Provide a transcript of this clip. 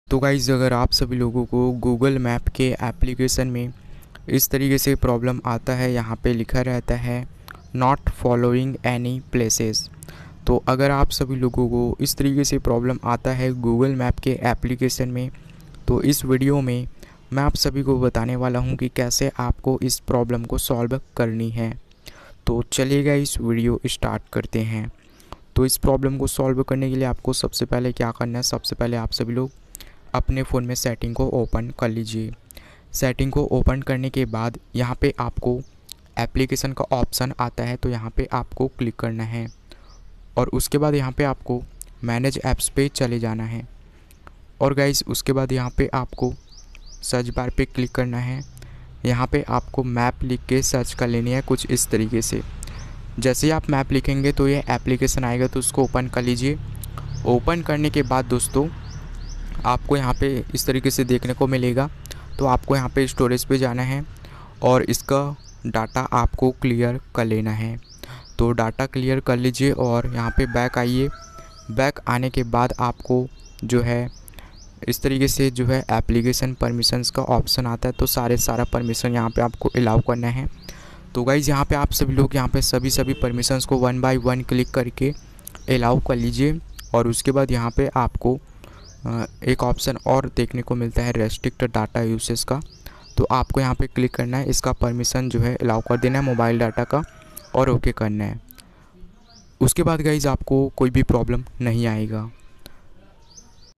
तो गाइज़ अगर आप सभी लोगों को गूगल मैप के एप्लीकेशन में इस तरीके से प्रॉब्लम आता है, यहाँ पे लिखा रहता है नॉट फॉलोइंग एनी प्लेसेस। तो अगर आप सभी लोगों को इस तरीके से प्रॉब्लम आता है गूगल मैप के एप्लीकेशन में, तो इस वीडियो में मैं आप सभी को बताने वाला हूँ कि कैसे आपको इस प्रॉब्लम को सॉल्व करनी है। तो चलिएगा इस वीडियो स्टार्ट करते हैं। तो इस प्रॉब्लम को सॉल्व करने के लिए आपको सबसे पहले क्या करना है, सबसे पहले आप सभी लोग अपने फ़ोन में सेटिंग को ओपन कर लीजिए। सेटिंग को ओपन करने के बाद यहाँ पे आपको एप्लीकेशन का ऑप्शन आता है, तो यहाँ पे आपको क्लिक करना है और उसके बाद यहाँ पे आपको मैनेज ऐप्स पे चले जाना है। और गाइस उसके बाद यहाँ पे आपको सर्च बार पे क्लिक करना है। यहाँ पे आपको मैप लिख के सर्च कर लेनी है कुछ इस तरीके से। जैसे ही आप मैप लिखेंगे तो ये एप्लीकेशन आएगा, तो उसको ओपन कर लीजिए। ओपन करने के बाद दोस्तों आपको यहाँ पे इस तरीके से देखने को मिलेगा। तो आपको यहाँ पे स्टोरेज पे जाना है और इसका डाटा आपको क्लियर कर लेना है। तो डाटा क्लियर कर लीजिए और यहाँ पे बैक आइए। बैक आने के बाद आपको जो है इस तरीके से जो है एप्लीकेशन परमिशंस का ऑप्शन आता है, तो सारा परमिशन यहाँ पे आपको अलाउ करना है। तो गाइज़ यहाँ पे आप सभी लोग यहाँ पे सभी परमिशंस को 1 बाय 1 क्लिक करके अलाउ कर लीजिए। और उसके बाद यहाँ पे आपको एक ऑप्शन और देखने को मिलता है रेस्ट्रिक्ट डाटा यूसेज का। तो आपको यहाँ पे क्लिक करना है, इसका परमिशन जो है अलाउ कर देना है मोबाइल डाटा का और ओके करना है। उसके बाद गाइज़ आपको कोई भी प्रॉब्लम नहीं आएगा।